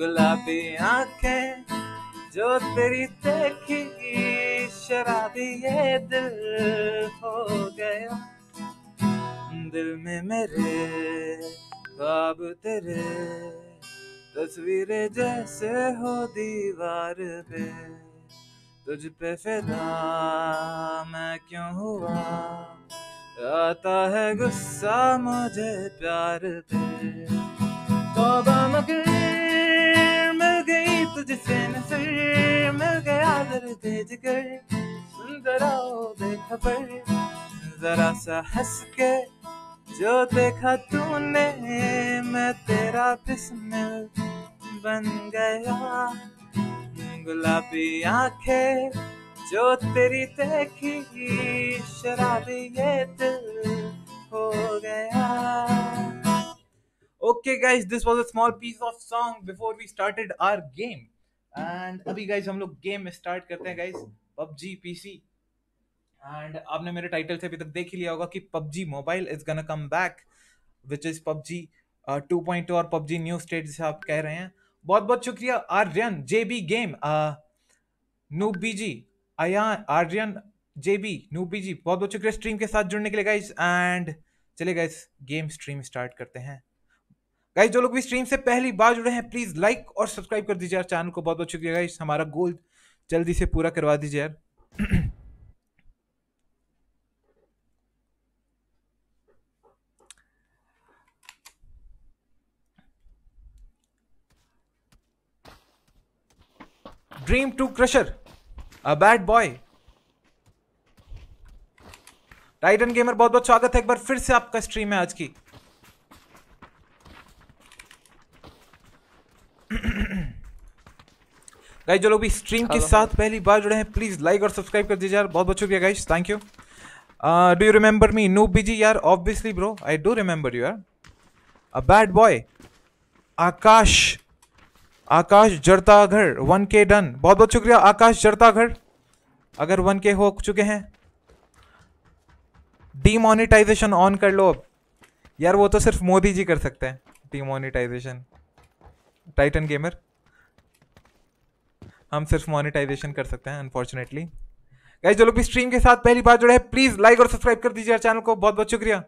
गुलाबी आंखें जो तेरी देखी शराबी ये दिल हो गया, दिल में मेरे ख्वाब तेरे तस्वीरें जैसे हो दीवार पे, तुझ पे फिदा मैं क्यों हुआ, आता है गुस्सा मुझे प्यार पे। तौबा मगर मिल गई तुझसे नजर, मिल गया दर्द जिगर, सुन जरा ओ बेखबर, जरा सा हंस के जो देखा तूने, मैं तेरा बिस्मिल बन गया, गुलाबी आंखें जो तेरी देखी शराबी ये दिल हो गया। Okay guys, this was a small piece of song before we started our game. And अभी guys हम लोग गेम स्टार्ट करते हैं guys, PUBG PC। एंड आपने मेरे टाइटल से अभी तक देख ही लिया होगा कि PUBG mobile is gonna come back, which is PUBG 2.2 और PUBG न्यू स्टेट जिसे आप कह रहे हैं। बहुत बहुत शुक्रिया Aryan JB game, noob BG, Ayaan, Aryan JB, noob BG, बहुत बहुत शुक्रिया स्ट्रीम के साथ जुड़ने के लिए गाइस। एंड चलिए गाइस गेम स्ट्रीम स्टार्ट करते हैं। गाइस जो लोग भी स्ट्रीम से पहली बार जुड़े हैं प्लीज लाइक और सब्सक्राइब कर दीजिए यार चैनल को। बहुत बहुत शुक्रिया गाइस, हमारा गोल जल्दी से पूरा करवा दीजिए यार। Dream to crusher, a bad boy, Titan gamer बहुत बहुत स्वागत है एक बार फिर से आपका स्ट्रीम है आज की। गाइस जो लोग भी स्ट्रीम के साथ पहली बार जुड़े हैं प्लीज लाइक और सब्सक्राइब कर दीजिए यार। बहुत बहुत शुक्रिया guys, thank you. Do you remember me noob BG? यार obviously bro, I do remember you यार। A bad boy, Akash, Akash जरताघर 1K डन, बहुत बहुत शुक्रिया आकाश जरताघर। अगर 1K हो चुके हैं डीमोनेटाइजेशन ऑन कर लो अब यार, वो तो सिर्फ मोदी जी कर सकते हैं डीमोनेटाइजेशन। टाइटन गेमर हम सिर्फ मोनेटाइजेशन कर सकते हैं अनफॉर्चुनेटली। गाइस जो लोग भी स्ट्रीम के साथ पहली बार जुड़े हैं प्लीज लाइक और सब्सक्राइब कर दीजिए चैनल को। बहुत बहुत शुक्रिया।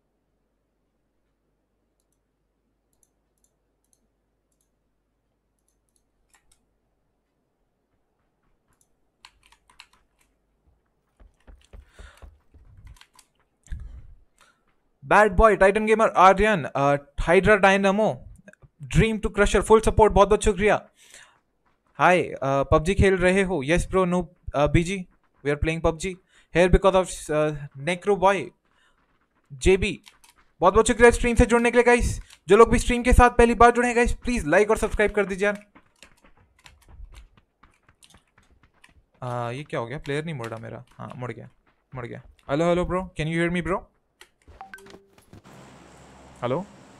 Bad boy, Titan gamer, Aryan, hydra dynamo, dream to crusher, full support, बहुत बहुत शुक्रिया। हाय, पबजी खेल रहे हो? Yes bro, no BG, we are playing PUBG here because of necro boy JB, बहुत बहुत शुक्रिया स्ट्रीम से जुड़ने के लिए गाइस। जो लोग भी स्ट्रीम के साथ पहली बार जुड़े हैं गाइस प्लीज लाइक और सब्सक्राइब कर दीजिए यार। ये क्या हो गया, प्लेयर नहीं मुड़ रहा मेरा? हाँ मुड़ गया, मुड़ गया। Hello hello bro, can you hear me bro? Hello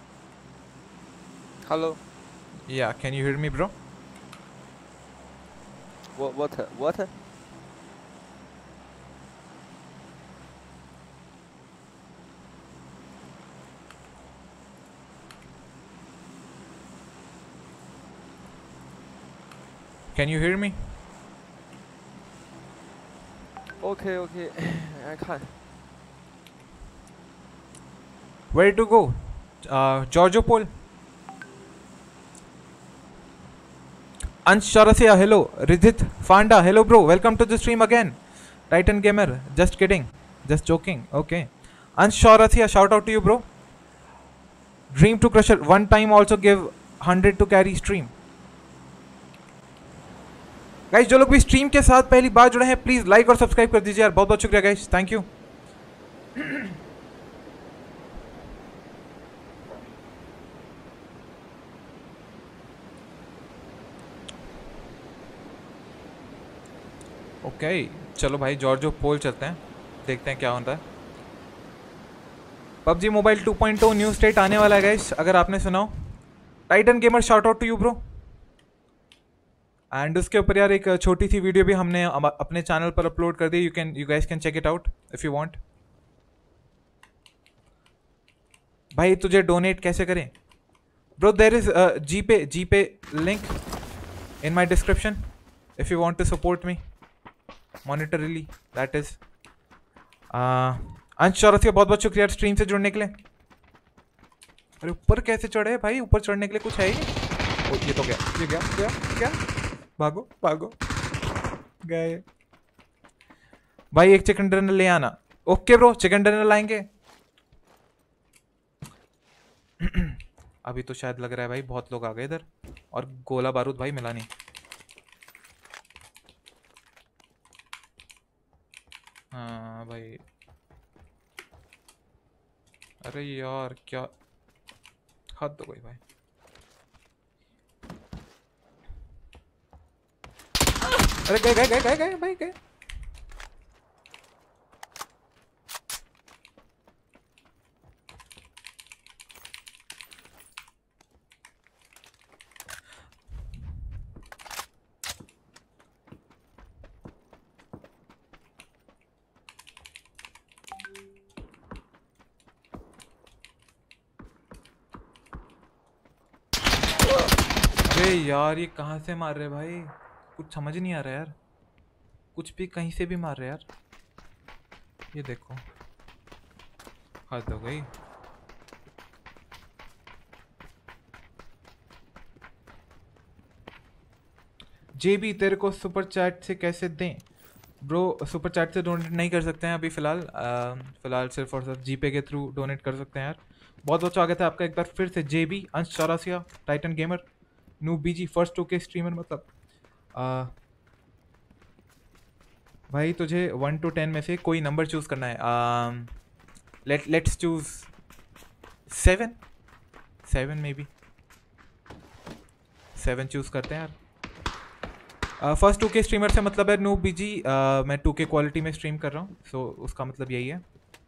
hello, ya can you hear me bro? what? Can you hear me? Okay, I can. Where to go? Giorgio Pol. Ansh Chaurasia, hello. Ridhit Fanda, hello bro. Welcome to the stream again. Titan Gamer, just kidding. Just joking. Okay. Ansh Chaurasia, shout out to you bro. Dream to Crusher, one time also give 100 to carry stream. Guys जो लोग भी stream के साथ पहली बार जुड़े हैं please like और सब्सक्राइब कर दीजिए यार। बहुत बहुत शुक्रिया गाइस, थैंक यू। ओके चलो भाई जॉर्जो पोल चलते हैं, देखते हैं क्या होता है। पबजी मोबाइल 2.0 न्यू स्टेट आने वाला है गाइस, अगर आपने सुना हो। Titan gamer shout out to you bro. And उसके ऊपर यार एक छोटी सी वीडियो भी हमने अपने चैनल पर अपलोड कर दी, you guys can check it out if you want. भाई तुझे डोनेट कैसे करें? Bro, there is a GPay link in my description if you want to support me monetarily. That is. अंश चौरसिया बहुत बहुत शुक्रिया स्ट्रीम से जुड़ने के लिए. अरे ऊपर कैसे चढ़े भाई? ऊपर चढ़ने के लिए कुछ है ही नहीं. ओ, ये तो गया, ये गया गया गया. भागो भागो, गए भाई. एक चिकन डिनर ले आना. ओके ब्रो, चिकन डिनर लाएंगे. अभी तो शायद लग रहा है भाई बहुत लोग आ गए इधर, और गोला बारूद भाई मिला नहीं. हाँ भाई. अरे यार क्या हद हो गई भाई. अरे गए गए गए गए गए भाई गए. अरे यार ये कहाँ से मार रहे भाई? कुछ समझ नहीं आ रहा यार. कुछ भी कहीं से भी मार रहे यार. ये देखो, हद हो गई. जेबी तेरे को सुपर चैट से कैसे दें? ब्रो सुपर चैट से डोनेट नहीं कर सकते हैं अभी फ़िलहाल. फ़िलहाल सिर्फ और सिर्फ जीपे के थ्रू डोनेट कर सकते हैं यार. बहुत बहुत स्वागत है आपका एक बार फिर से. जेबी, अंश Chaurasia, Titan gamer, noob BG, first two K streamer. मतलब भाई तुझे 1 to 10 में से कोई नंबर चूज़ करना है. Let's choose 7 maybe. 7 choose करते हैं यार. फर्स्ट 2K स्ट्रीमर से मतलब है नू बीजी. मैं 2K क्वालिटी में स्ट्रीम कर रहा हूँ, सो उसका मतलब यही है.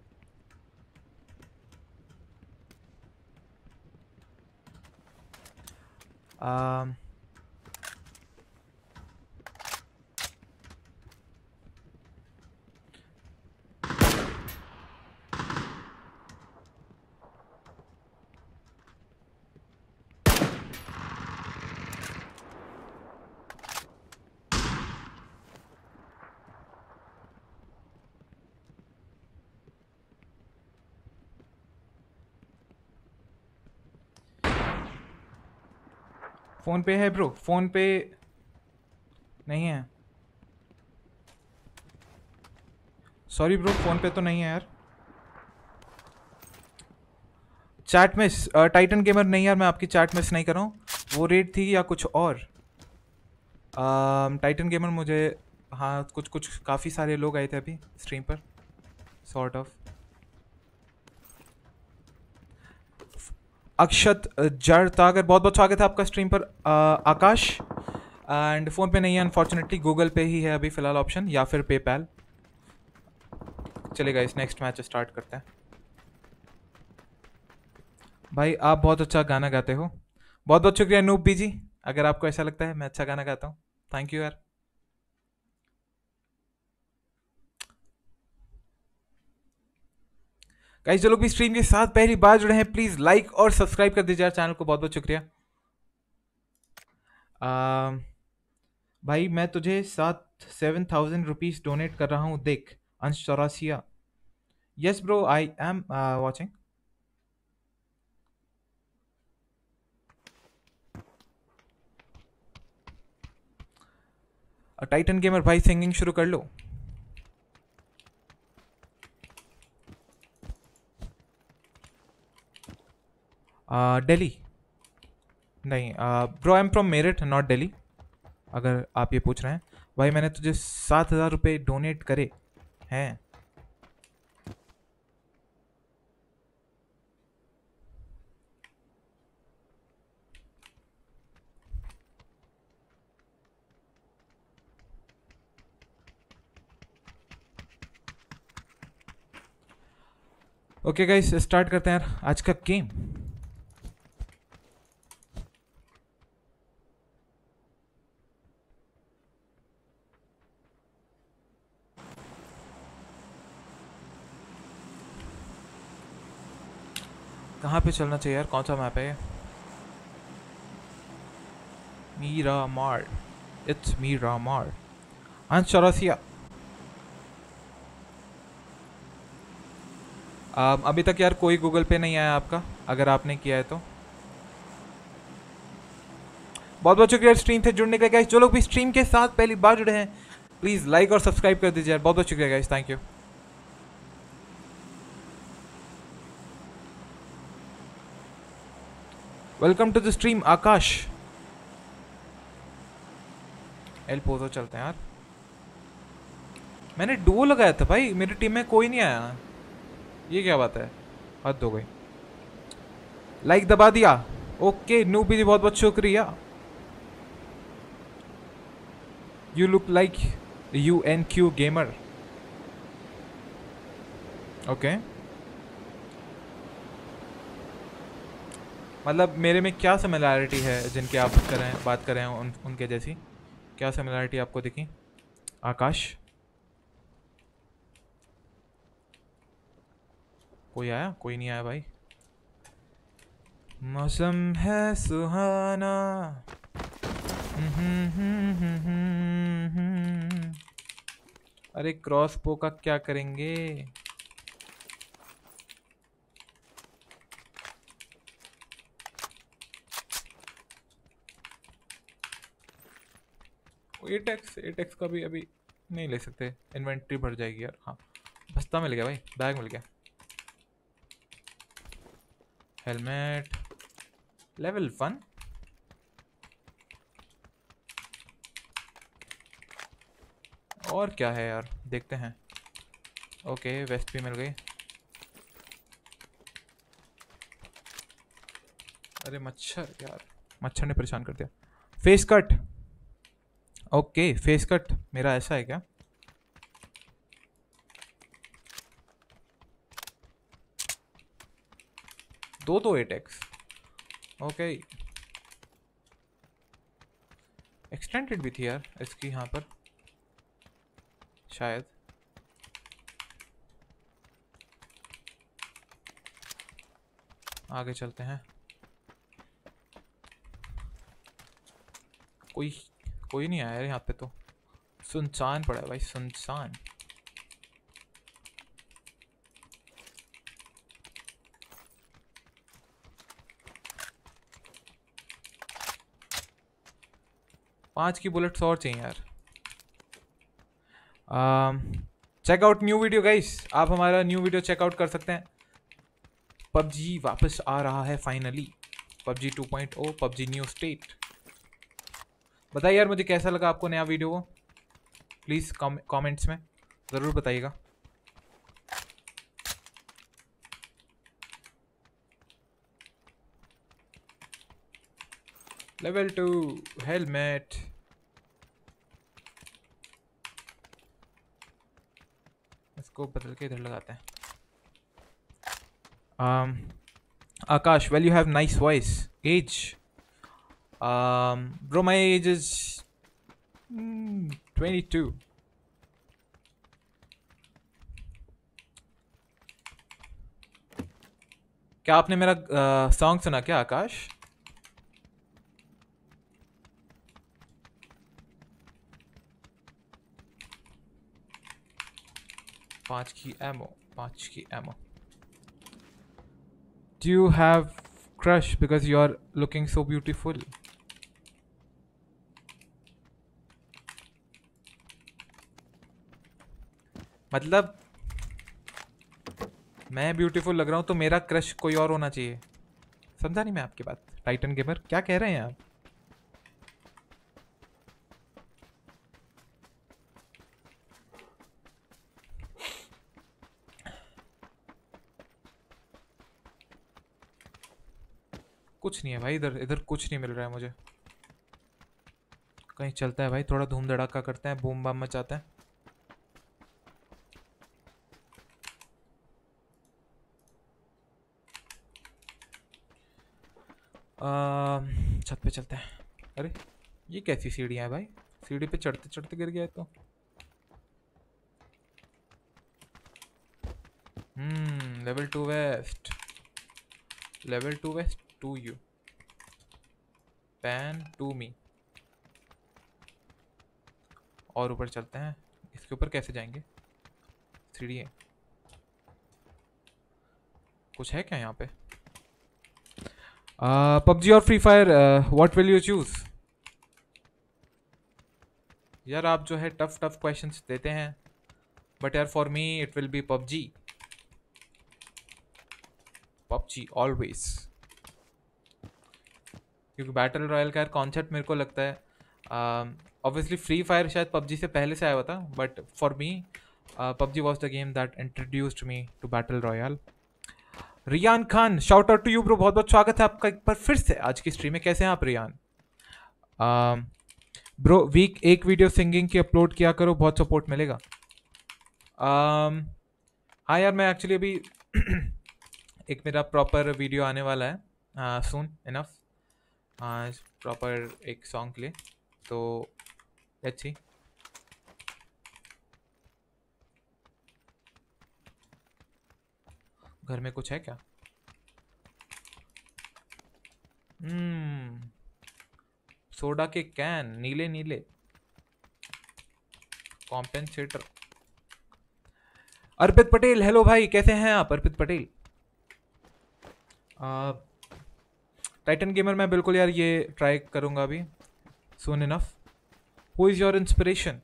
फ़ोन पे है ब्रो? फ़ोन पे नहीं है. सॉरी ब्रो, फ़ोन पे तो नहीं है यार. चैट मिस, टाइटन गेमर नहीं यार, मैं आपकी चैट मिस नहीं कर रहा हूँ. वो रेड थी या कुछ और? टाइटन गेमर मुझे, हाँ कुछ कुछ काफ़ी सारे लोग आए थे अभी स्ट्रीम पर, सॉर्ट ऑफ. अक्षत जड़ तागर, बहुत बहुत स्वागत है आपका स्ट्रीम पर. आकाश, एंड फ़ोन पे नहीं है अनफॉर्चुनेटली. गूगल पे ही है अभी फ़िलहाल ऑप्शन, या फिर पेपैल. चलेगा, इस नेक्स्ट मैच स्टार्ट करते हैं. भाई आप बहुत अच्छा गाना गाते हो. बहुत बहुत शुक्रिया नूब बीजी. अगर आपको ऐसा लगता है मैं अच्छा गाना गाता हूँ, थैंक यू यार. गाइस जो लोग भी स्ट्रीम के साथ पहली बार जुड़े हैं प्लीज लाइक और सब्सक्राइब कर दीजिए यार चैनल को. बहुत बहुत शुक्रिया. भाई मैं तुझे 7,000 रुपीज डोनेट कर रहा हूँ, देख. Ansh Chaurasia, yes bro I am watching. Titan gamer भाई सिंगिंग शुरू कर लो. दिल्ली नहीं bro, I am from Meerut not Delhi, अगर आप ये पूछ रहे हैं. भाई मैंने तुझे 7,000 रुपये डोनेट करे हैं. ओके गाइस स्टार्ट करते हैं यार आज का गेम. कहाँ पे चलना चाहिए यार? कौन सा मैप है ये? मीरा मार, इट्स मीरा मार। अंश चौरसिया, अभी तक यार कोई गूगल पे नहीं आया आपका, अगर आपने किया है तो बहुत बहुत शुक्रिया स्ट्रीम से जुड़ने के लिए गाइस। जो लोग भी स्ट्रीम के साथ पहली बार जुड़े हैं प्लीज़ लाइक और सब्सक्राइब कर दीजिए यार, बहुत बहुत शुक्रिया guys, thank you. Welcome to the stream Akash. एल पोजो चलते हैं यार। मैंने डुओ लगाया था भाई, मेरी टीम में कोई नहीं आया, ये क्या बात है, हद हो गई। लाइक दबा दिया, ओके नूबी बहुत बहुत शुक्रिया। You look like UNQ gamer, okay. मतलब मेरे में क्या सिमिलैरिटी है जिनके आप बात कर रहे हैं उनके जैसी, क्या सिमिलैरिटी आपको दिखी आकाश? कोई आया? कोई नहीं आया भाई। मौसम है सुहाना, अरे क्रॉसबो का क्या करेंगे? एटेक्स का भी अभी नहीं ले सकते, इन्वेंट्री भर जाएगी यार। हाँ बस्ता मिल गया भाई, बैग मिल गया। हेलमेट लेवल 1, और क्या है यार देखते हैं। ओके वेस्ट भी मिल गई। अरे मच्छर यार, मच्छर ने परेशान कर दिया। Face cut, okay face cut मेरा ऐसा है क्या? दो 8x, ओके। एक्सटेंडेड भी थी यार इसकी यहाँ पर शायद। आगे चलते हैं। कोई कोई नहीं आया यार यहाँ पे, तो सुनसान पड़ा है भाई, सुनसान। पांच की बुलेट्स और चाहिए यार। चेकआउट न्यू वीडियो गाइस, आप हमारा न्यू वीडियो चेकआउट कर सकते हैं। पबजी वापस आ रहा है finally, PUBG 2.0, PUBG new state. बताइए यार मुझे कैसा लगा आपको नया वीडियो वो, प्लीज़ कमेंट्स में ज़रूर बताइएगा। लेवल 2 हेलमेट, इसको बदल के इधर लगाते हैं। Akash, well you have nice voice. Age, bro my age is 22. क्या आपने मेरा सॉन्ग सुना क्या आकाश? पांच की ammo. Do you have crush because you are looking so beautiful? मतलब मैं ब्यूटीफुल लग रहा हूँ तो मेरा क्रश कोई और होना चाहिए, समझा नहीं मैं आपकी बात। टाइटन गेमर क्या कह रहे हैं आप? कुछ नहीं है भाई, इधर कुछ नहीं मिल रहा है मुझे। कहीं चलता है भाई, थोड़ा धूम धड़ाका करते हैं, बूम बाम मचाते हैं। छत पे चलते हैं। अरे ये कैसी सीढ़ियाँ हैं भाई, सीढ़ी पे चढ़ते चढ़ते गिर गया तो। Level 2 vest, level 2 vest to you, pan to me. और ऊपर चलते हैं। इसके ऊपर कैसे जाएंगे? सीढ़ी है, कुछ है क्या यहाँ पे? पबजी और free fire, what will you choose? यार आप जो है टफ टफ क्वेश्चंस देते हैं, बट यार for me it will be PUBG. PUBG always, क्योंकि बैटल रॉयल का यार कॉन्सेप्ट मेरे को लगता है, ऑब्वियसली फ्री फायर शायद पबजी से पहले से आया हुआ था, but for me PUBG was the game that introduced me to battle royale. Riyan Khan, shout out to you bro, बहुत बहुत स्वागत है आपका एक बार फिर से आज की स्ट्रीम में। कैसे हैं आप रियान? ब्रो वीक एक वीडियो सिंगिंग की अपलोड किया करो, बहुत सपोर्ट मिलेगा। हाँ यार, मैं एक्चुअली अभी एक मेरा प्रॉपर वीडियो आने वाला है सून इनफ, प्रॉपर एक सॉन्ग के लिए, तो लेट्स सी। घर में कुछ है क्या? सोडा के कैन नीले नीले, कॉम्पेंसेटर। अर्पित पटेल, हेलो भाई, कैसे हैं आप अर्पित पटेल? टाइटन गेमर मैं बिल्कुल यार ये ट्राई करूंगा अभी soon enough. Who is your inspiration?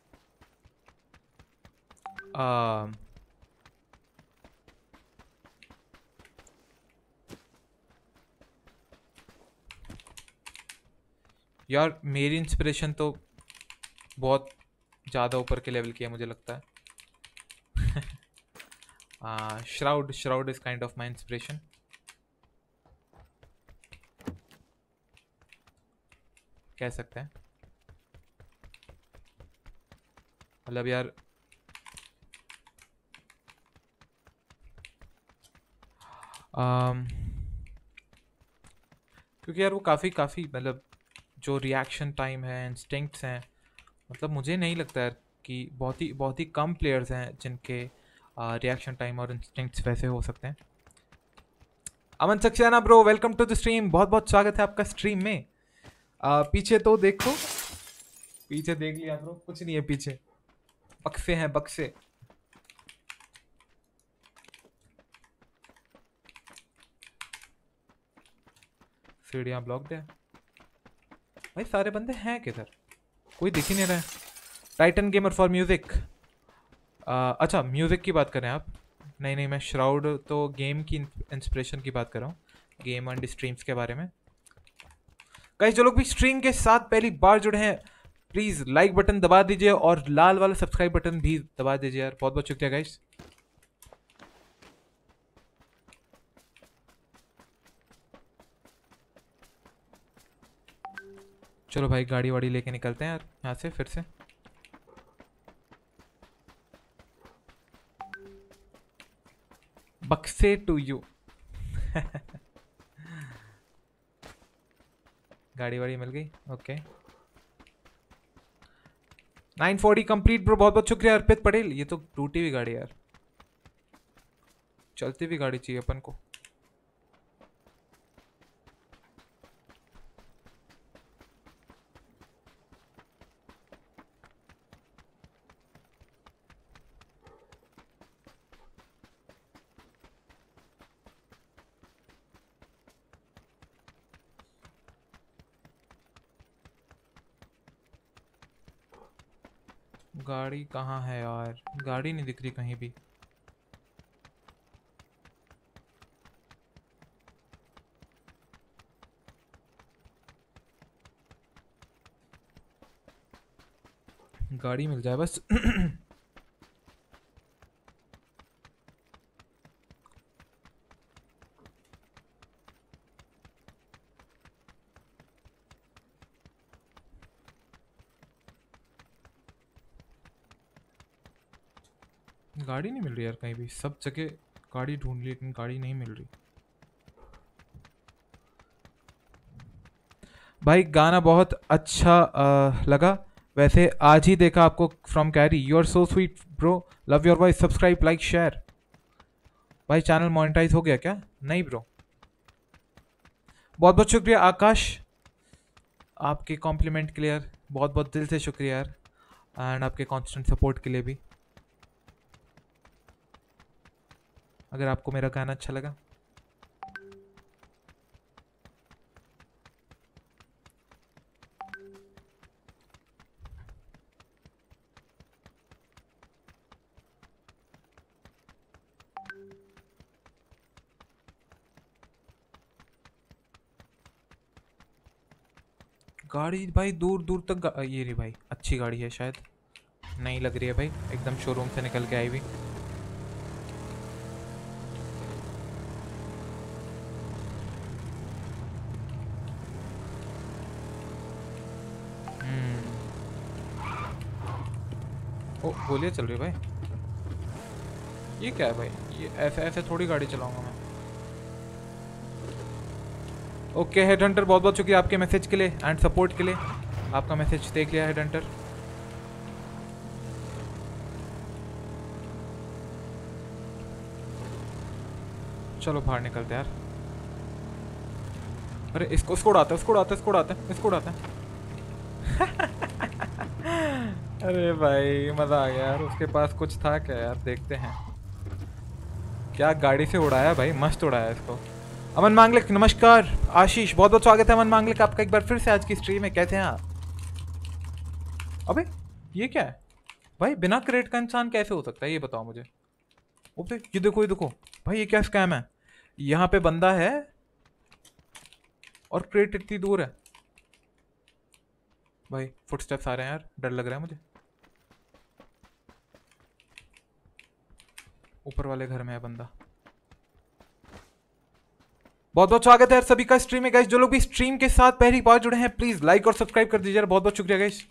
यार मेरी इंस्पिरेशन तो बहुत ज़्यादा ऊपर के लेवल की है मुझे लगता है। Shroud is kind of my inspiration. कह सकते हैं, मतलब यार क्योंकि यार वो काफ़ी मतलब जो रिएक्शन टाइम है, इंस्टिंक्ट्स हैं, मतलब मुझे नहीं लगता यार कि बहुत ही कम प्लेयर्स हैं जिनके रिएक्शन टाइम और इंस्टिंक्ट्स वैसे हो सकते हैं। Aman Saxena bro, welcome to the stream, बहुत बहुत स्वागत है आपका स्ट्रीम में। पीछे तो देखो, पीछे देख लिया ब्रो, कुछ नहीं है पीछे, बक्से हैं बक्से। सीढ़ियाँ ब्लॉक्ड है भाई, सारे बंदे हैं किधर? कोई दिख ही नहीं रहा है। टाइटन गेमर फॉर म्यूजिक, अच्छा म्यूजिक की बात करें आप? नहीं, मैं श्राउड तो गेम की इंस्पिरेशन की बात कर रहा हूँ, गेम एंड स्ट्रीम्स के बारे में। गाइस जो लोग भी स्ट्रीम के साथ पहली बार जुड़े हैं, प्लीज लाइक बटन दबा दीजिए और लाल वाला सब्सक्राइब बटन भी दबा दीजिए यार, बहुत बहुत शुक्रिया गाइस। चलो भाई गाड़ी वाड़ी लेके निकलते हैं यार यहाँ से फिर से। बक्से टू यू। गाड़ी वाड़ी मिल गई, ओके। 940 कंप्लीट ब्रो, बहुत बहुत शुक्रिया अर्पित पटेल। ये तो टूटी हुई गाड़ी यार, चलती हुई गाड़ी चाहिए अपन को। गाड़ी कहाँ है यार? गाड़ी नहीं दिख रही कहीं भी। गाड़ी मिल जाए बस। गाड़ी नहीं मिल रही यार कहीं भी, सब जगह गाड़ी ढूंढ ली लेकिन गाड़ी नहीं मिल रही। भाई गाना बहुत अच्छा लगा वैसे, आज ही देखा आपको from Carry. You are so sweet bro, love your voice, subscribe like share. भाई चैनल मोनेटाइज हो गया क्या? नहीं ब्रो। बहुत बहुत शुक्रिया आकाश आपके कॉम्प्लीमेंट के लिए यार, बहुत बहुत दिल से शुक्रिया यार। एंड आपके कांस्टेंट सपोर्ट के लिए भी, अगर आपको मेरा गाना अच्छा लगा। गाड़ी भाई दूर दूर तक ये रही भाई, अच्छी गाड़ी है, शायद नई लग रही है भाई, एकदम शोरूम से निकल के आई हुई। ओ गोलियां चल रही है भाई, ये क्या है भाई? ये ऐसे ऐसे थोड़ी गाड़ी चलाऊंगा मैं। ओके हेड हंटर, बहुत बहुत शुक्रिया आपके मैसेज के लिए एंड सपोर्ट के लिए। आपका मैसेज देख लिया हेड हंटर। चलो बाहर निकलते यार। अरे इसको उड़ाते हैं, इसको उड़ाते हैं, इसको उड़ाते हैं, इसको उड़ाते हैं। अरे भाई मजा आ गया यार, उसके पास कुछ था क्या यार? देखते हैं क्या गाड़ी से उड़ाया भाई, मस्त उड़ाया इसको। अमन मांगलिक नमस्कार। आशीष बहुत बहुत स्वागत है अमन मांगलिक आपका एक बार फिर से आज की स्ट्रीम में। कैसे हैं आप? अबे ये क्या है भाई? बिना क्रेट का इंसान कैसे हो सकता है ये बताओ मुझे। ओबे ये देखो भाई, ये क्या स्कैम है? यहाँ पे बंदा है और क्रेट इतनी दूर है भाई। फुटस्टेप्स आ रहे हैं यार, डर लग रहा है मुझे। ऊपर वाले घर में है बंदा। बहुत बहुत स्वागत है यार सभी का स्ट्रीम में गाइस। जो लोग भी स्ट्रीम के साथ पहली बार जुड़े हैं प्लीज लाइक और सब्सक्राइब कर दीजिए यार, बहुत बहुत शुक्रिया गाइस।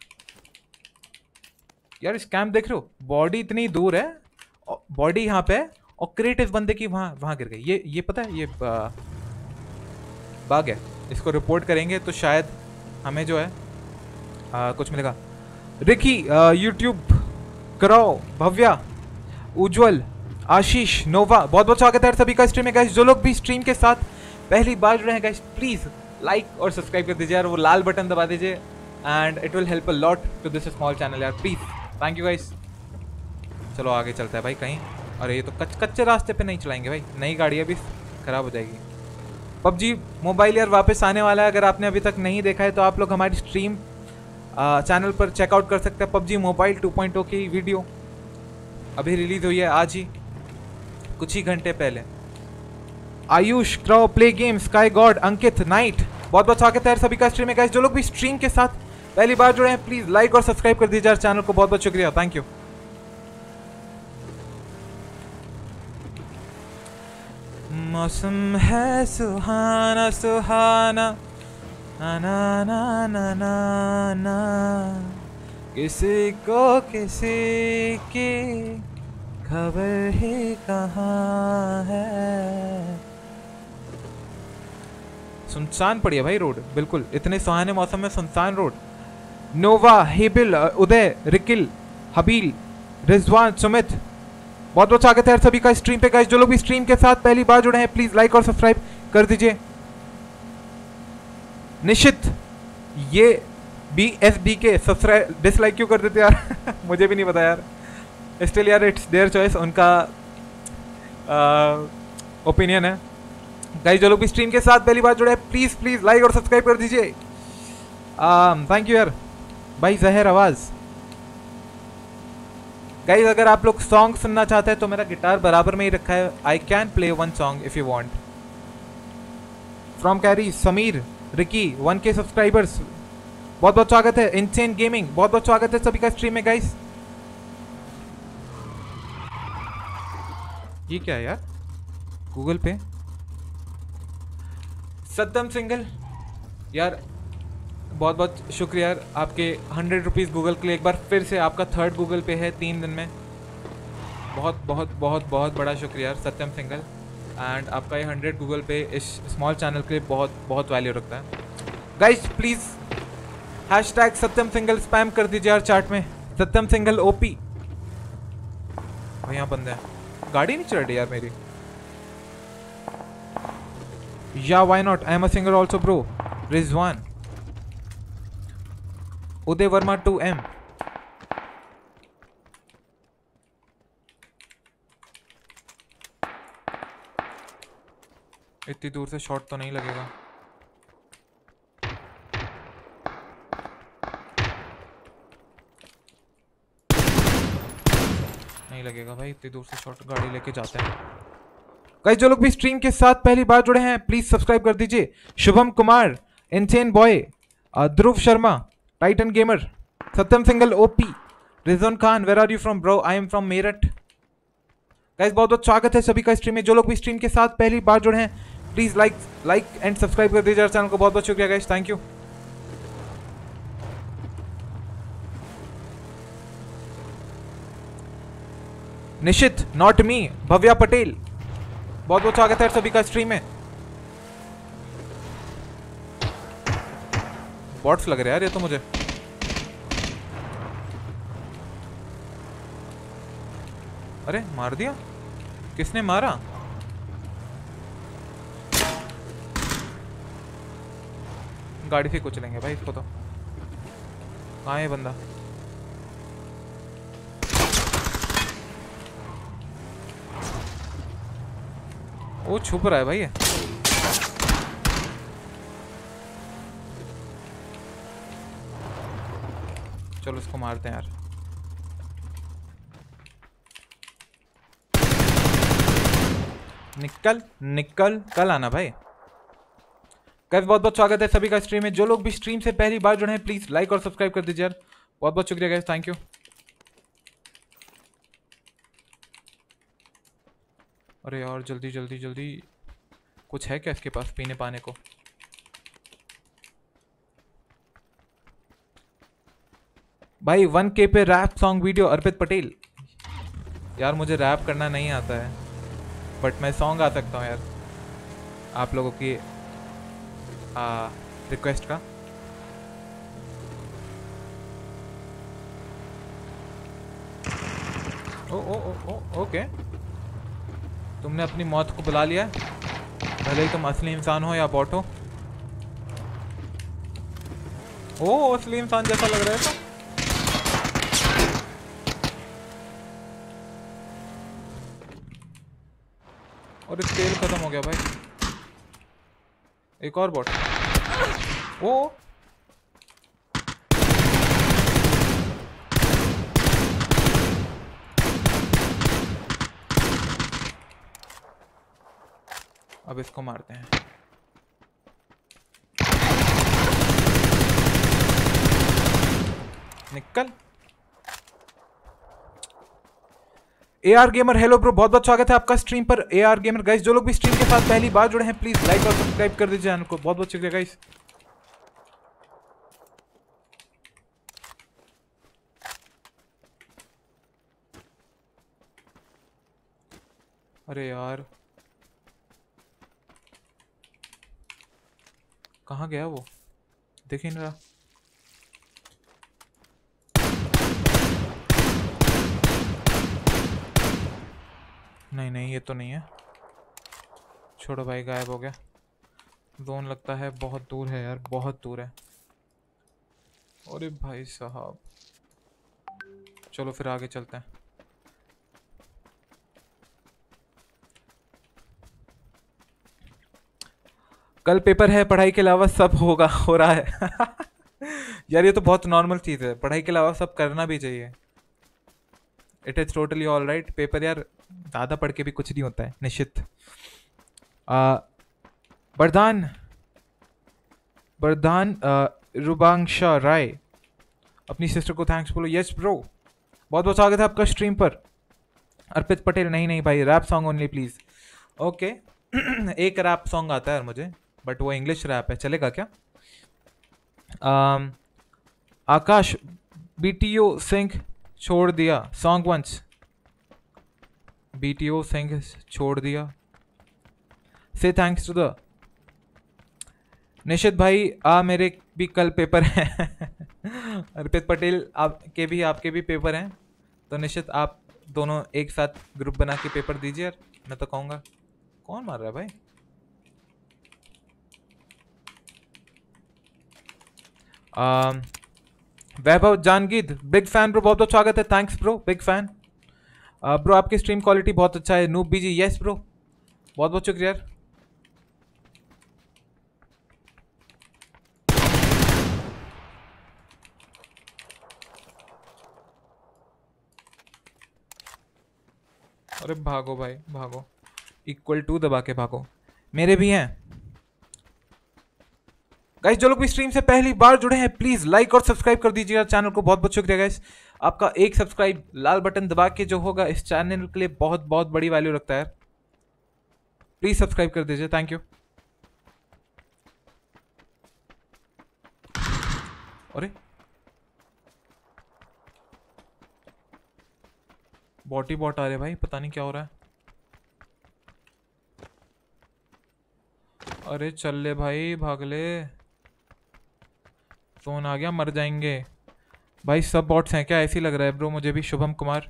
यार स्कैम देख रहे हो, बॉडी इतनी दूर है, बॉडी यहाँ पे है और क्रेट इस बंदे की वहां गिर गई। ये पता है, ये बाग है। इसको रिपोर्ट करेंगे तो शायद हमें जो है कुछ मिलेगा। रिकी यूट्यूब कराओ, भव्या, उज्जवल, आशीष, नोवा, बहुत बहुत स्वागत है सभी का स्ट्रीम में गाइस। जो लोग भी स्ट्रीम के साथ पहली बार जुड़े हैं गाइस प्लीज लाइक और सब्सक्राइब कर दीजिए यार, वो लाल बटन दबा दीजिए and it will help a lot to this small channel यार, प्लीज थैंक यू गाइस। चलो आगे चलता है भाई कहीं। अरे ये तो कच्चे रास्ते पे नहीं चलाएंगे भाई, नई गाड़ी अभी खराब हो जाएगी। पबजी मोबाइल यार वापस आने वाला है, अगर आपने अभी तक नहीं देखा है तो आप लोग हमारी स्ट्रीम चैनल पर चेकआउट कर सकते हैं। पबजी मोबाइल 2.0 की वीडियो अभी रिलीज हुई है आज ही, कुछ ही घंटे पहले। Ayush, crow, play game, sky god, Ankit, night, बहुत बहुत स्वागत है सभी का स्ट्रीम में गाइस। जो लोग भी स्ट्रीम के साथ पहली बार जुड़े हैं प्लीज लाइक और सब्सक्राइब कर दीजिए चैनल को, बहुत बहुत शुक्रिया, थैंक यू। मौसम है सुहाना सुहाना, ना ना ना ना ना ना, किसी को किसी की खबर ही कहाँ है। सुनसान पड़ी है भाई रोड, बिल्कुल इतने सुहाने मौसम में सुनसान रोड। नोवा, हेबिल, उदय, रिकिल, हबील, रिजवान, सुमित, बहुत बहुत स्वागत है सभी का स्ट्रीम पे गाइस। जो लोग भी स्ट्रीम के साथ पहली बार जुड़े हैं प्लीज लाइक और सब्सक्राइब कर दीजिए। निशित, ये BSB के सब्सक्राइब डिसलाइक क्यों कर देते यार? मुझे भी नहीं पता यार, स्टिल यार इट्स देयर चॉइस, उनका ओपिनियन है गाइस। जो लोग भी स्ट्रीम के साथ पहली बार जुड़े हैं प्लीज प्लीज लाइक और सब्सक्राइब कर दीजिए, थैंक यू यार। भाई जहर आवाज गाइस, अगर आप लोग सॉन्ग सुनना चाहते हैं तो मेरा गिटार बराबर में ही रखा है, I can play one song if you want. From Carry, Sameer, Ricky, 1K subscribers, बहुत बहुत स्वागत है। इनसेन गेमिंग, बहुत बहुत स्वागत है सभी का स्ट्रीम में गाइस। ये क्या है यार? गूगल पे सद्दम सिंगल यार, बहुत बहुत शुक्रिया यार आपके 100 रुपीज़ गूगल के लिए। एक बार फिर से आपका थर्ड गूगल पे है 3 दिन में, बहुत बहुत बहुत बहुत बड़ा शुक्रिया यार सत्यम सिंगल। एंड आपका ये 100 गूगल पे इस स्मॉल चैनल के लिए बहुत बहुत वैल्यू रखता है guys. Please hashtag Satyam single spam कर दीजिए यार चैट में, सत्यम सिंगल OP। यहाँ बंदे हैं, गाड़ी नहीं चल रही यार मेरी। Yeah why not, I am a singer also bro. Rizwan, Uday Verma 2M, इतनी दूर से शॉट तो नहीं लगेगा। नहीं लगेगा भाई, इतनी दूर से शॉट। गाड़ी लेके जाते हैं। गाइस जो लोग भी स्ट्रीम के साथ पहली बार जुड़े हैं प्लीज सब्सक्राइब कर दीजिए। Shubham Kumar, insane boy, Dhruv Sharma, titan gamer, Satyam single OP, Rizwan Khan, where are you from bro? I am from Meerut. Guys बहुत बहुत स्वागत है सभी का स्ट्रीम में। जो लोग भी स्ट्रीम के साथ पहली बार जुड़े हैं प्लीज लाइक एंड सब्सक्राइब कर दीजिए चैनल को। बहुत बहुत शुक्रिया guys, thank you. Nishit, not me, Bhavya Patel, बहुत बहुत स्वागत है सभी का स्ट्रीम में। बॉट्स लग रहे हैं यार ये तो मुझे। अरे मार दिया, किसने मारा? गाड़ी से कुछ लेंगे भाई इसको तो। कहाँ है बंदा? वो छुप रहा है भाई ये। चलो इसको मारते हैं यार। निकल निकल, कल आना भाई। गाइस बहुत बहुत स्वागत है सभी का स्ट्रीम में। जो लोग भी स्ट्रीम से पहली बार जुड़े हैं प्लीज लाइक और सब्सक्राइब कर दीजिए यार। बहुत बहुत शुक्रिया गाइस, थैंक यू। अरे यार जल्दी जल्दी जल्दी, कुछ है क्या इसके पास पीने पाने को? भाई 1K पे rap song video Arpit Patel. यार मुझे रैप करना नहीं आता है बट मैं सॉन्ग गा सकता हूँ यार, आप लोगों की रिक्वेस्ट का। ओ ओ ओ ओ ओके, तुमने अपनी मौत को बुला लिया, भले ही तुम असली इंसान हो या बॉट हो। ओ असली इंसान जैसा लग रहा है तो। और तेल खत्म हो गया भाई। एक और बॉट। ओ अब इसको मारते हैं। निकल। AR गेमर हेलो ब्रो, बहुत बहुत स्वागत है आपका स्ट्रीम पर। AR गेमर गाइस जो लोग भी स्ट्रीम के साथ पहली बार जुड़े हैं प्लीज लाइक और सब्सक्राइब कर दीजिए चैनल को। बहुत बहुत शुक्रिया गाइस। अरे यार कहाँ गया वो, देख ही नहीं रहा। नहीं नहीं ये तो नहीं है, छोड़ो भाई, गायब हो गया। जोन लगता है बहुत दूर है यार, बहुत दूर है। अरे भाई साहब, चलो फिर आगे चलते हैं। कल पेपर है, पढ़ाई के अलावा सब होगा, हो रहा है। यार ये तो बहुत नॉर्मल चीज़ है, पढ़ाई के अलावा सब करना भी चाहिए। It is totally all right. Paper यार ज़्यादा पढ़ के भी कुछ नहीं होता है, निश्चित। बरदान बरदान रुबांशा राय, अपनी सिस्टर को थैंक्स बोलो। यस ब्रो, बहुत बहुत स्वागत है आपका स्ट्रीम पर। अर्पित पटेल, नहीं नहीं भाई, rap song only please. Okay. एक रैप सॉन्ग आता है यार मुझे, बट वो इंग्लिश रैप है, चलेगा क्या? आकाश, BTO सिंह छोड़ दिया सॉन्ग वंस। BTO सिंह छोड़ दिया। से थैंक्स टू द निशित भाई, मेरे भी कल पेपर है। अर्पित पटेल आपके भी पेपर हैं, तो निशित आप दोनों एक साथ ग्रुप बना के पेपर दीजिए यार। मैं तो कहूँगा। कौन मार रहा है भाई? Vaibhav Jangid, big fan bro, बहुत बहुत स्वागत है, thanks bro, big fan. Bro आपकी स्ट्रीम क्वालिटी बहुत अच्छा है। नूब बीजी, यस ब्रो, बहुत बहुत शुक्रिया यार। अरे भागो भाई भागो, इक्वल टू दबा के भागो। मेरे भी हैं गाइस। जो लोग भी स्ट्रीम से पहली बार जुड़े हैं प्लीज लाइक और सब्सक्राइब कर दीजिएगा चैनल को। बहुत बहुत शुक्रिया गाइस, आपका एक सब्सक्राइब लाल बटन दबा के जो होगा इस चैनल के लिए बहुत बहुत बड़ी वैल्यू रखता है। प्लीज सब्सक्राइब कर दीजिए, थैंक यू। अरे बॉटी बॉट आ रहे भाई, पता नहीं क्या हो रहा है। अरे चल ले भाई, भाग ले, फोन आ गया, मर जाएंगे भाई। सब बॉट्स हैं क्या? ऐसे ही लग रहा है ब्रो मुझे भी। शुभम कुमार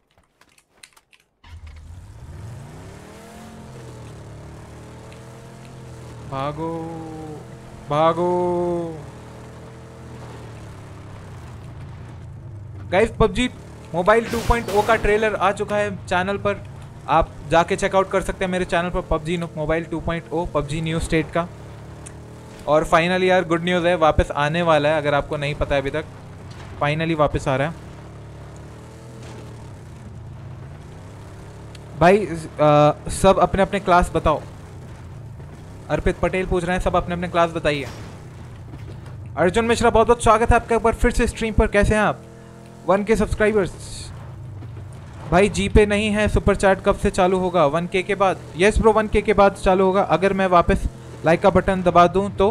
भागो भागो गाइस। पबजी मोबाइल 2.0 का ट्रेलर आ चुका है चैनल पर, आप जाके चेकआउट कर सकते हैं मेरे चैनल पर। PUBG mobile 2.0 PUBG new state का। और फाइनली यार गुड न्यूज़ है, वापस आने वाला है। अगर आपको नहीं पता है अभी तक, फाइनली वापस आ रहा है भाई। सब अपने अपने क्लास बताओ। अर्पित पटेल पूछ रहे हैं सब अपने अपने क्लास बताइए। अर्जुन मिश्रा बहुत बहुत स्वागत है आपका एक बार फिर से स्ट्रीम पर। कैसे हैं आप? 1K सब्सक्राइबर्स भाई। जी पे नहीं है सुपर चैट, कब से चालू होगा? 1K के बाद। यस ब्रो 1K के बाद चालू होगा। अगर मैं वापस लाइक का बटन दबा दूं तो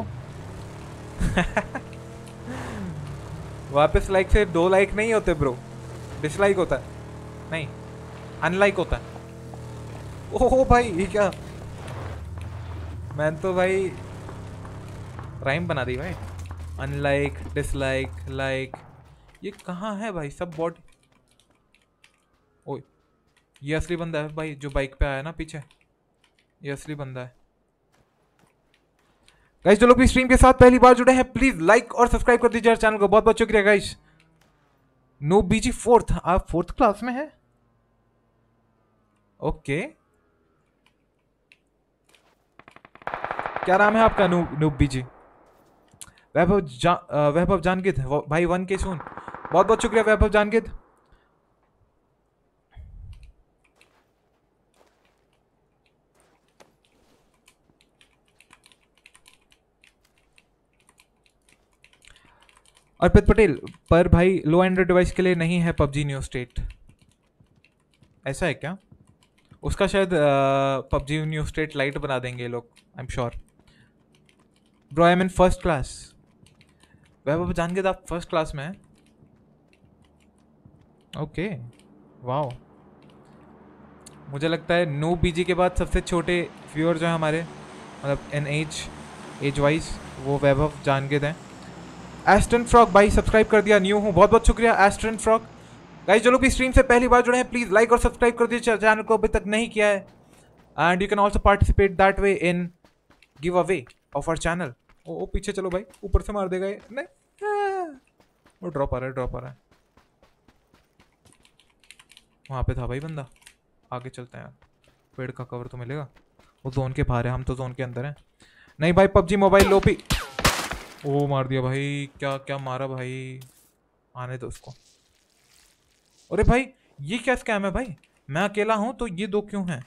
वापस लाइक से 2 लाइक नहीं होते ब्रो, डिसलाइक होता है, नहीं अनलाइक होता है। ओहो भाई ये क्या, मैंने तो भाई राइम बना दी भाई। अनलाइक, डिसलाइक, लाइक, ये कहाँ है भाई? सब बॉट। ओए ये असली बंदा है भाई जो बाइक पे आया ना पीछे, ये असली बंदा है। गाइस जो लोग भी स्ट्रीम के साथ पहली बार जुड़े हैं प्लीज लाइक और सब्सक्राइब कर दीजिए चैनल को। बहुत बहुत शुक्रिया गाइस। नो बीजी फोर्थ, आप 4th क्लास में हैं? ओके, क्या नाम है आपका? नूब बीजी। वैभव जानगिद भाई 1K सुन, बहुत बहुत शुक्रिया वैभव जानगिद। अर्पित पटेल पर भाई लो एंड्रॉइड डिवाइस के लिए नहीं है पबजी न्यू स्टेट, ऐसा है क्या? उसका शायद पबजी न्यू स्टेट लाइट बना देंगे ये लोग, I am sure. Bro I am in first class. Vaibhav Jangid आप फर्स्ट क्लास में हैं? Okay wow. मुझे लगता है नो बीजी के बाद सबसे छोटे व्यूअर जो है हमारे, मतलब इन एज वाइज, वो वैभव जानगिद हैं। एस्टन फ्रॉक भाई सब्सक्राइब कर दिया, न्यू हूँ, बहुत बहुत शुक्रिया एस्टन फ्रॉक। गाइस जो लोग भी स्ट्रीम से पहली बार जुड़े हैं प्लीज लाइक और सब्सक्राइब कर दीजिए चैनल को, अभी तक नहीं किया है। And you can also participate that way in giveaway of our channel. ओ पीछे चलो भाई, ऊपर से मार देगा ये। नहीं वो ड्रॉप आ रहा है, ड्रॉप आ रहा है। वहाँ पे था भाई बंदा, आगे चलते हैं यार, पेड़ का कवर तो मिलेगा। वो जोन के बाहर है, हम तो जोन के अंदर हैं। नहीं भाई पबजी मोबाइल लोपी। ओ मार दिया भाई, क्या क्या मारा भाई, आने दो उसको। अरे भाई ये क्या स्कैम है भाई, मैं अकेला हूं तो ये 2 क्यों हैं?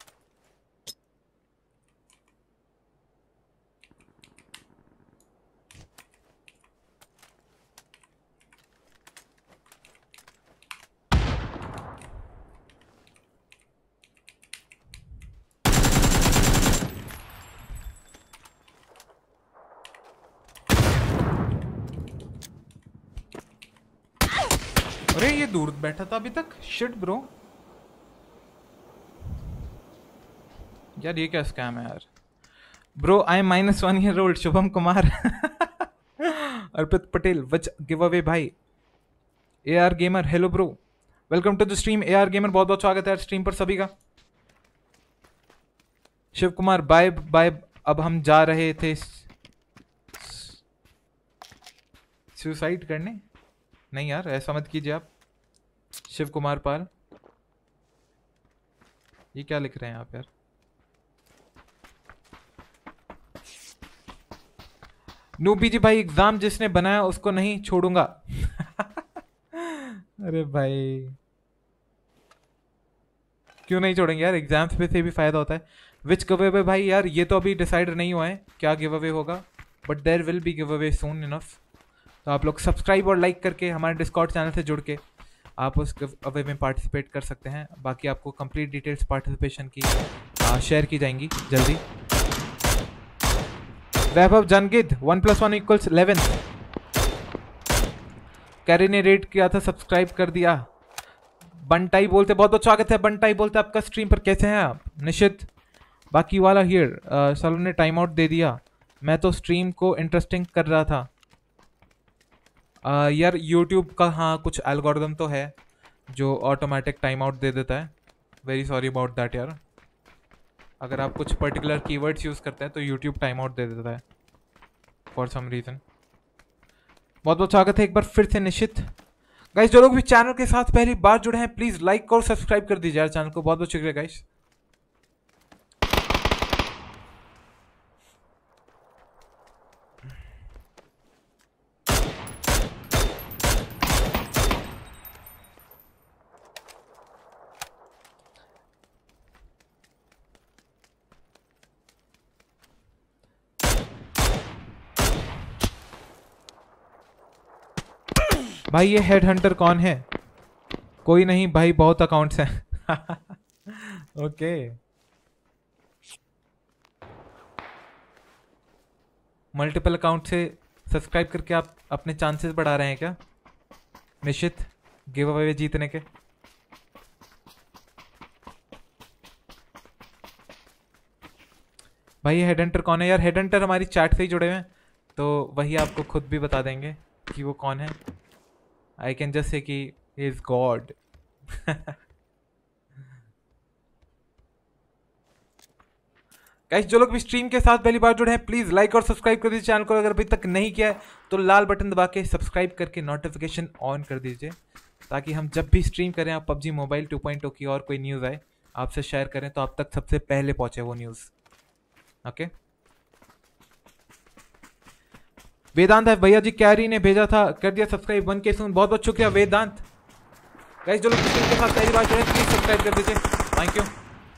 अरे ये दूर बैठा था अभी तक, शिट ब्रो। यार ये क्या स्कैम है यार। Bro I am -1 year old Shubham Kumar. Arpit Patel which giveaway भाई। AR gamer hello bro, welcome to the stream. AR gamer बहुत बहुत स्वागत है स्ट्रीम पर सभी का। शिव कुमार बाय बाय, अब हम जा रहे थे सुसाइड करने। नहीं यार ऐसा मत कीजिए आप। शिव कुमार पाल, ये क्या लिख रहे हैं आप यार? नूबी जी भाई एग्जाम जिसने बनाया उसको नहीं छोड़ूंगा। अरे भाई क्यों नहीं छोड़ेंगे यार, एग्जाम्स पे से भी फ़ायदा होता है। विच गिव अवे भाई यार, ये तो अभी डिसाइड नहीं हुआ है क्या गिव अवे होगा, but there will be giveaway soon enough. तो आप लोग सब्सक्राइब और लाइक करके हमारे डिस्कॉर्ड चैनल से जुड़ के आप उस गिव अवे में पार्टिसिपेट कर सकते हैं। बाकी आपको कंप्लीट डिटेल्स पार्टिसिपेशन की शेयर की जाएंगी जल्दी। वैभव जनगिद 1+1 = 11। कैरी ने रेड किया था, सब्सक्राइब कर दिया। बंटाई बोलते बहुत बहुत स्वागत है। बंटाई बोलते आपका स्ट्रीम पर कैसे हैं आप। निशित बाकी वाला हियर, सालों ने टाइम आउट दे दिया, मैं तो स्ट्रीम को इंटरेस्टिंग कर रहा था। यार यूट्यूब का हाँ कुछ एल्गोरिदम तो है जो ऑटोमेटिक टाइम आउट दे देता है। वेरी सॉरी अबाउट दैट यार। अगर आप कुछ पर्टिकुलर कीवर्ड्स यूज़ करते हैं तो यूट्यूब टाइम आउट दे देता है फॉर सम रीज़न। बहुत बहुत स्वागत है एक बार फिर से निश्चित। गाइस जो लोग भी चैनल के साथ पहली बार जुड़े हैं प्लीज़ लाइक और सब्सक्राइब कर दीजिए यार चैनल को। बहुत बहुत शुक्रिया गाइस। भाई ये हेड हंटर कौन है। कोई नहीं भाई, बहुत अकाउंट्स हैं। ओके मल्टीपल अकाउंट से सब्सक्राइब करके आप अपने चांसेस बढ़ा रहे हैं क्या निश्चित गिव अवे जीतने के। भाई ये हेड हंटर कौन है यार। हेड हंटर हमारी चैट से ही जुड़े हुए हैं तो वही आपको खुद भी बता देंगे कि वो कौन है। आई कैन जस्ट से कि इज गॉड। गाइस जो लोग भी स्ट्रीम के साथ पहली बार जुड़े हैं प्लीज लाइक और सब्सक्राइब कर दीजिए चैनल को। अगर अभी तक नहीं किया है तो लाल बटन दबा के सब्सक्राइब करके नोटिफिकेशन ऑन कर दीजिए ताकि हम जब भी स्ट्रीम करें आप पबजी मोबाइल 2.0 की और कोई न्यूज़ आए आपसे शेयर करें तो आप तक सबसे पहले पहुंचे वो न्यूज़। ओके वेदांत है भैया जी, कैरी ने भेजा था, कर दिया सब्सक्राइब 1K सून। बहुत बहुत शुक्रिया वेदांत। गाइस जो लोग स्ट्रीम के साथ पहली बार जुड़े प्लीज सब्सक्राइब कर दीजिए। Thank you.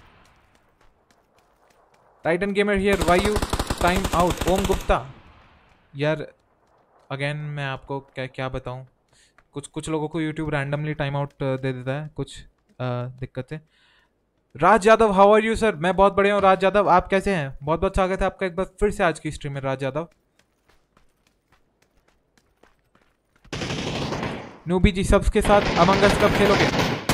Titan gamer here, why you time out. Om Gupta यार अगेन मैं आपको क्या क्या बताऊं, कुछ लोगों को यूट्यूब रैंडमली टाइम आउट दे देता है, कुछ दिक्कत है। Raj Yadav how are you sir. मैं बहुत बढ़िया हूँ राज यादव, आप कैसे हैं। बहुत बहुत स्वागत है आपका एक बार फिर से आज की स्ट्रीम में राज यादव। नूबी जी सब्स के साथ अमंग अस कब खेलोगे।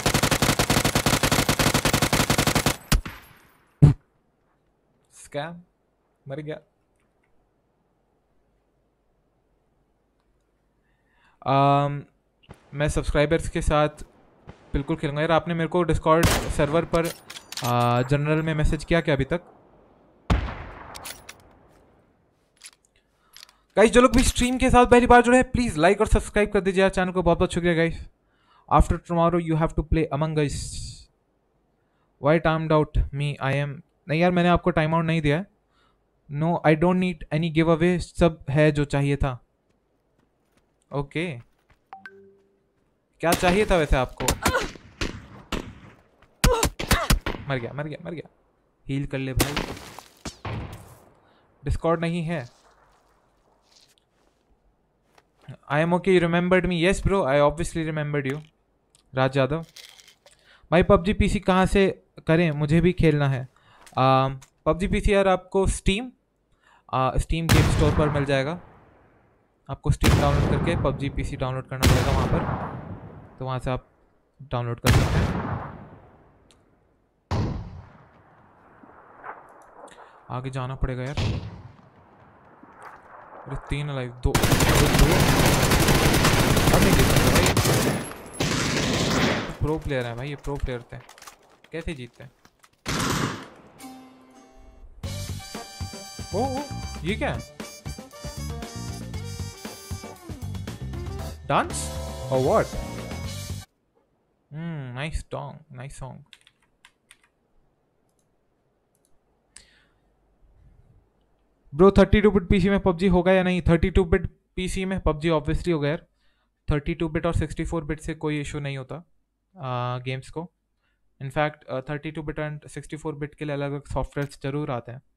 स्कैम मर गया। मैं सब्सक्राइबर्स के साथ बिल्कुल खेलूंगा यार। आपने मेरे को डिस्कॉर्ड सर्वर पर जनरल में मैसेज किया क्या अभी तक। गाइस जो लोग भी स्ट्रीम के साथ पहली बार जुड़े हैं प्लीज लाइक और सब्सक्राइब कर दीजिए यार चैनल को। बहुत बहुत शुक्रिया guys. After tomorrow you have to play among us. Why timed out me I am. नहीं यार मैंने आपको टाइम आउट नहीं दिया है। No I don't need any giveaway, सब है जो चाहिए था। ओके क्या चाहिए था वैसे आपको। मर गया मर गया मर गया। हील कर ले भाई। डिस्कॉर्ड नहीं है। I am okay, you remembered me. Yes bro I obviously remembered you. Raj Yadav भाई पबजी पीसी कहाँ से करें, मुझे भी खेलना है। पबजी पीसी यार आपको स्टीम गेम स्टोर पर मिल जाएगा। आपको स्टीम डाउनलोड करके पबजी पीसी डाउनलोड करना पड़ेगा वहाँ पर, तो वहाँ से आप डाउनलोड कर सकते हैं। आगे जाना पड़ेगा यार। अरे 3 लाइव 2 अब नहीं जीत सकते भाई। प्रो प्लेयर है भाई, ये प्रो प्लेयर थे, कैसे जीतते हैं। ओ ये क्या है। डांस और what. Nice song nice song. Bro 32 bit PC में पबजी होगा या नहीं। 32 बिट पीसी में पबजी ऑब्वियसली होगा यार। 32 बिट और 64 बिट से कोई इशू नहीं होता गेम्स को। इनफैक्ट 32 बिट एंड 64 बिट के लिए अलग अलग सॉफ्टवेयर जरूर आते हैं।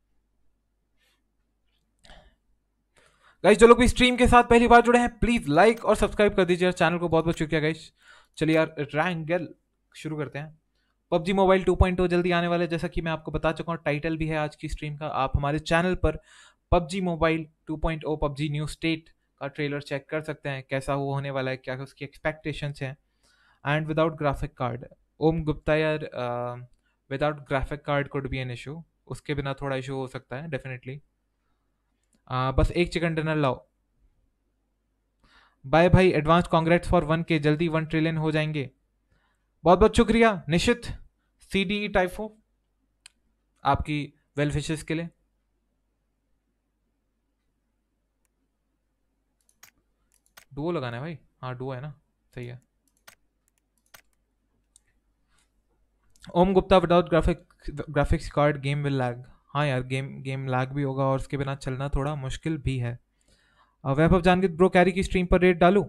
गाइस जो लोग भी स्ट्रीम के साथ पहली बार जुड़े हैं प्लीज लाइक और सब्सक्राइब कर दीजिए चैनल को, बहुत बहुत शुक्रिया गाइस। चलिए यार रैंगल शुरू करते हैं। पबजी मोबाइल 2.0 जल्दी आने वाला है, जैसा कि मैं आपको बता चुका हूँ, टाइटल भी है आज की स्ट्रीम का। आप हमारे चैनल पर PUBG mobile 2.0 PUBG new state का ट्रेलर चेक कर सकते हैं, कैसा वो होने वाला है, क्या उसकी एक्सपेक्टेशंस हैं। And without graphic card, Om Gupta यार, without graphic card could be an issue, उसके बिना थोड़ा इशू हो सकता है डेफिनेटली। बस एक चिकन डिनर लाओ। बाय भाई, एडवांस कॉन्ग्रेट्स फॉर 1K, जल्दी 1 ट्रिलियन हो जाएंगे। बहुत बहुत शुक्रिया निशित CDE टाइफो आपकी वेल विशेस के लिए। डुओ लगाना है भाई, हाँ डुओ है ना, सही है। Om Gupta, without graphics card game will lag. हाँ यार गेम लैग भी होगा और उसके बिना चलना थोड़ा मुश्किल भी है। वैभव जानगित ब्रो, कैरी की स्ट्रीम पर रेट डालू?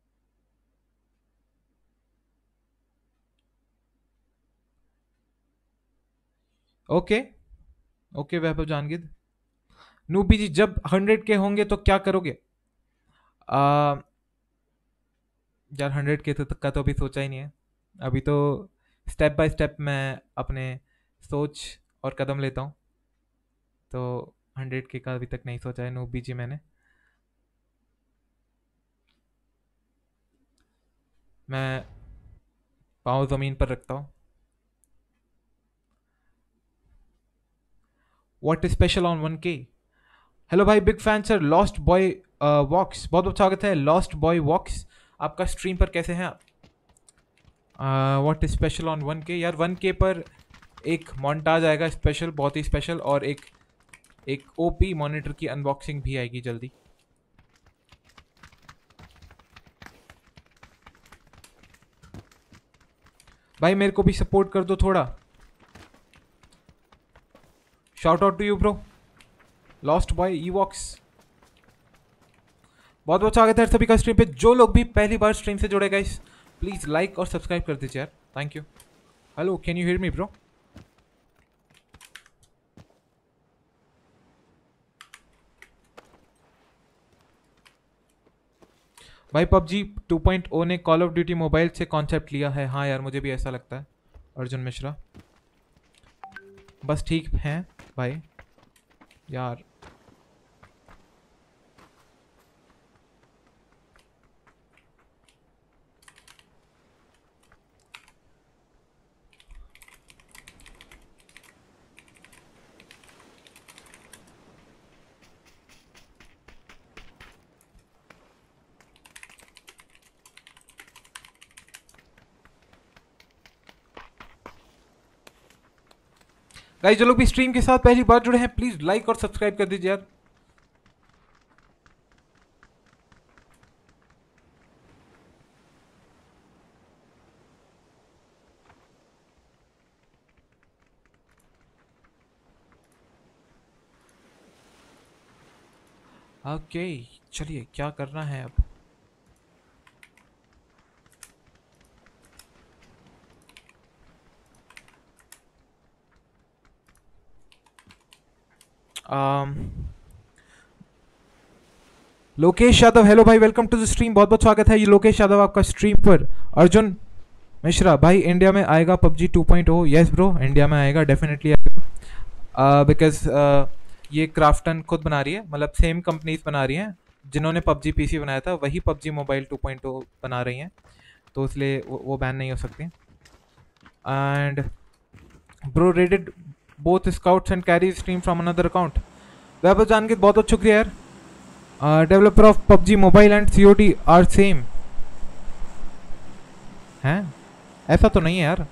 Okay okay Vaibhav Jangid. Noobie ji, जब 100K होंगे तो क्या करोगे? आ, यार 100K तक का तो अभी सोचा ही नहीं है। अभी तो स्टेप बाय स्टेप मैं अपने सोच और कदम लेता हूँ, तो 100K का अभी तक नहीं सोचा है नूबी जी मैंने। मैं पाँव ज़मीन पर रखता हूँ। What is special on 1K? Hello भाई, big fan sir. Lost boy vox, बहुत बहुत स्वागत है लॉस्ट बॉय वॉक्स, आपका स्ट्रीम पर कैसे हैं आप? What is special on 1K? यार 1K पर एक मॉन्टाज आएगा स्पेशल, बहुत ही स्पेशल, और एक OP मॉनिटर की अनबॉक्सिंग भी आएगी जल्दी। भाई मेरे को भी सपोर्ट कर दो थोड़ा। Shout out to you bro, lost boy ईवॉक्स। बहुत बहुत स्वागत है सभी का स्ट्रीम पे। जो लोग भी पहली बार स्ट्रीम से जुड़े गाइस प्लीज लाइक और सब्सक्राइब कर दीजिए यार, thank you. Hello, can you hear me bro? भाई पबजी 2.0 ने कॉल ऑफ ड्यूटी मोबाइल से कॉन्सेप्ट लिया है। हाँ यार मुझे भी ऐसा लगता है। अर्जुन मिश्रा, बस ठीक है भाई यार। गाइस जो लोग भी स्ट्रीम के साथ पहली बार जुड़े हैं प्लीज लाइक और सब्सक्राइब कर दीजिए यार। ओके चलिए, क्या करना है अब? लोकेश यादव, हेलो भाई, वेलकम टू द स्ट्रीम, बहुत बहुत स्वागत है ये लोकेश यादव आपका स्ट्रीम पर। अर्जुन मिश्रा, भाई इंडिया में आएगा पबजी 2.0? यस ब्रो, इंडिया में आएगा, डेफिनेटली आएगा। बिकॉज ये क्राफ्टन खुद बना रही है, मतलब सेम कंपनीज बना रही हैं जिन्होंने पबजी PC बनाया था, वही पबजी मोबाइल 2.0 बना रही हैं, तो इसलिए वो बैन नहीं हो सकती। And bro raided both scouts and Carry stream from another account. Vaibhav Jangid, बहुत बहुत शुक्रिया यार। Developer of PUBG mobile and COD are same हैं? ऐसा तो नहीं है यार।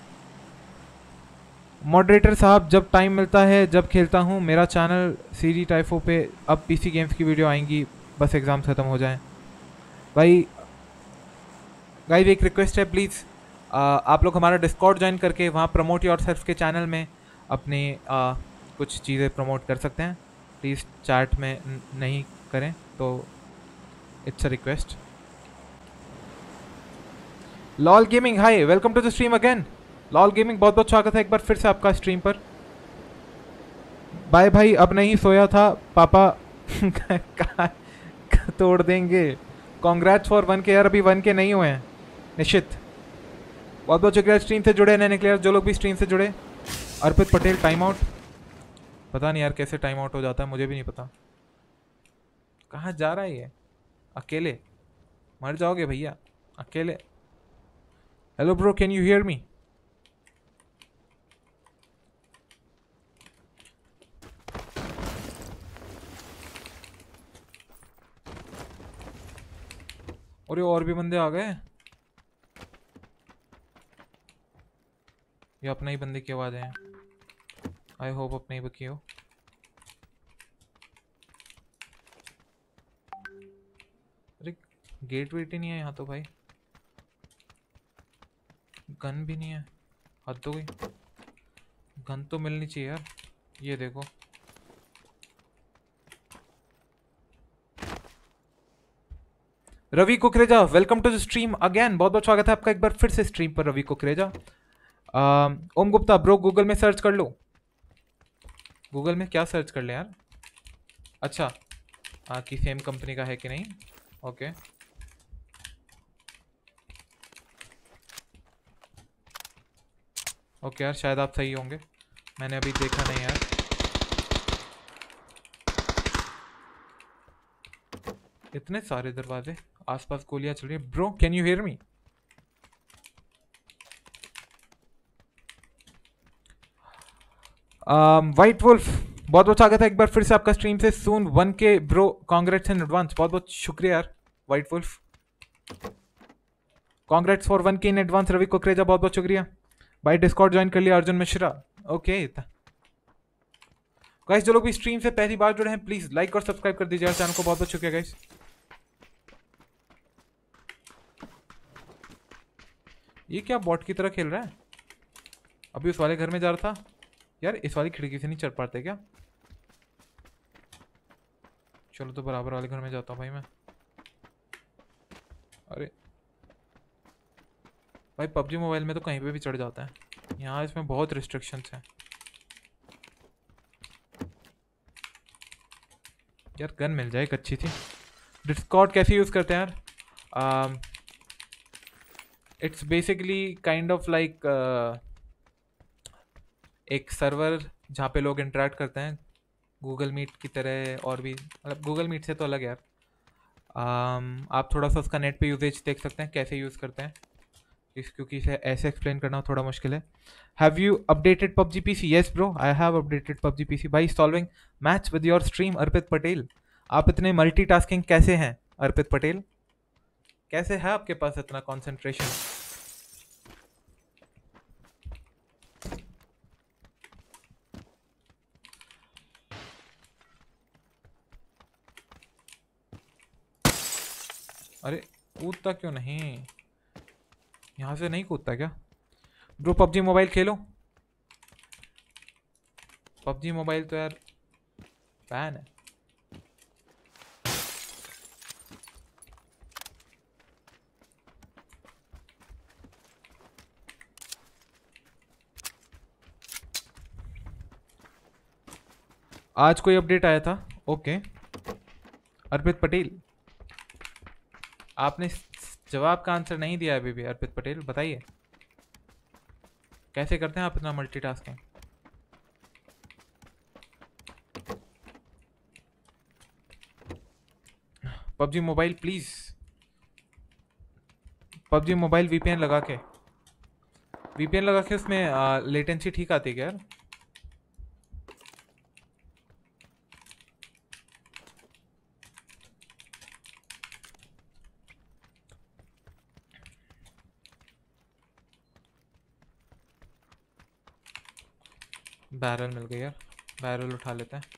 मॉडरेटर साहब, जब टाइम मिलता है जब खेलता हूँ। मेरा चैनल CD टाइफो पे अब PC गेम्स की वीडियो आएंगी, बस एग्ज़ाम ख़त्म हो जाए। भाई गाइस एक रिक्वेस्ट है, प्लीज़ आप लोग हमारा डिस्कॉर्ड ज्वाइन करके वहाँ प्रमोट योरसेल्फ के चैनल में अपने कुछ चीज़ें प्रमोट कर सकते हैं। प्लीज़ चैट में नहीं करें तो it's a request. Lol gaming, hi, welcome to the stream again. Lol gaming बहुत बहुत स्वागत है एक बार फिर से आपका स्ट्रीम पर। बाय भाई, अब नहीं सोया था पापा। तोड़ देंगे। कॉन्ग्रेट्स फॉर 1K यार, अभी 1K नहीं हुए हैं निश्चित। बहुत बहुत शुक्रिया स्ट्रीम से जुड़े रहने के लिए जो लोग भी स्ट्रीम से जुड़े। अर्पित पटेल टाइम आउट, पता नहीं यार कैसे टाइम आउट हो जाता है, मुझे भी नहीं पता। कहाँ जा रहा है ये अकेले? मर जाओगे भैया अकेले। Hello bro, can you hear me? और ये और भी बंदे आ गए। ये अपना ही बंदे की आवाज़ है। आई होप अपने ही बकी हो। अरे गेट वेट ही नहीं है यहाँ तो भाई। गन भी नहीं है, हद हो गई। गन तो मिलनी चाहिए यार। ये देखो, Ravi Kukreja, welcome to the stream again. बहुत बहुत स्वागत है आपका एक बार फिर से स्ट्रीम पर रवि कुकरेजा। ओम गुप्ता ब्रो, गूगल में सर्च कर लो। गूगल में क्या सर्च कर ले यार? अच्छा, कि सेम कंपनी का है कि नहीं। ओके ओके यार, शायद आप सही होंगे, मैंने अभी देखा नहीं यार। इतने सारे दरवाजे, आसपास गोलियां चल रही है। Bro can you hear me? White wolf, बहुत बहुत स्वागत है एक बार फिर से आपका स्ट्रीम से। Soon 1K bro, congrats in advance. बहुत बहुत शुक्रिया यार white wolf, congrats for 1K in advance. Ravi Kukreja बहुत बहुत शुक्रिया भाई। डिस्कॉर्ड ज्वाइन कर लिया अर्जुन मिश्रा। ओके गाइस, जो लोग भी स्ट्रीम से पहली बार जुड़े हैं प्लीज लाइक और सब्सक्राइब कर दीजिए यार चैनल को। बहुत बहुत शुक्रिया गाइस। ये क्या बॉट की तरह खेल रहा है? अभी उस वाले घर में जा रहा था यार, इस वाली खिड़की से नहीं चढ़ पाते क्या? चलो तो बराबर वाले घर में जाता हूँ भाई मैं। अरे भाई, पबजी मोबाइल में तो कहीं पे भी चढ़ जाता है, यहाँ इसमें बहुत रिस्ट्रिक्शंस हैं यार। गन मिल जाए एक अच्छी थी। डिस्कॉर्ड कैसे यूज़ करते हैं यार? It's basically kind of like एक सर्वर जहाँ पे लोग इंटरेक्ट करते हैं, गूगल मीट की तरह। और भी मतलब गूगल मीट से तो अलग है यार। आप थोड़ा सा उसका नेट पे यूजेज देख सकते हैं कैसे यूज़ करते हैं क्योंकि इसे ऐसे एक्सप्लेन करना थोड़ा मुश्किल है। Have you updated PUBG PC? Yes bro, I have updated PUBG PC by solving match with your stream Arpit Patel. आप इतने मल्टीटास्किंग कैसे हैं अर्पित पटेल? कैसे है आपके पास इतना कंसंट्रेशन? अरे कूदता क्यों नहीं? यहाँ से नहीं कूदता क्या? ब्रो पबजी मोबाइल खेलो। पबजी मोबाइल तो यार बैन है। आज कोई अपडेट आया था? ओके अर्पित पटेल, आपने जवाब का आंसर नहीं दिया अभी भी। अर्पित पटेल बताइए कैसे करते हैं आप इतना multitasking? PUBG mobile please, PUBG mobile VPN लगा के, वीपीएन लगा के उसमें लेटेंसी ठीक आती है क्या यार? बैरल मिल गई यार, बैरल उठा लेते हैं।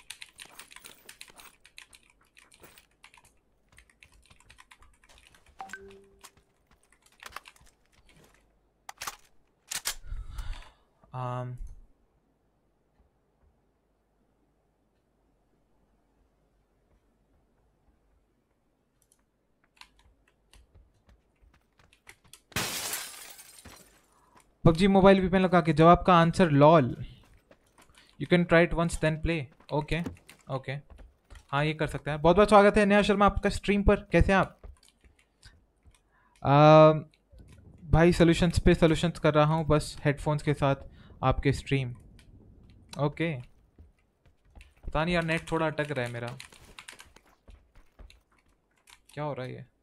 um, पबजी मोबाइल वीपीएन लगा के जवाब का answer lol. You can try it once then play. Okay okay, हाँ ये कर सकते हैं। बहुत बहुत स्वागत है नेहा शर्मा आपका स्ट्रीम पर। कैसे हैं आप? भाई सॉल्यूशंस पे सॉल्यूशंस कर रहा हूँ बस हेडफोन्स के साथ आपके स्ट्रीम। ओके, पता नहीं यार नेट थोड़ा अटक रहा है मेरा, क्या हो रहा है ये?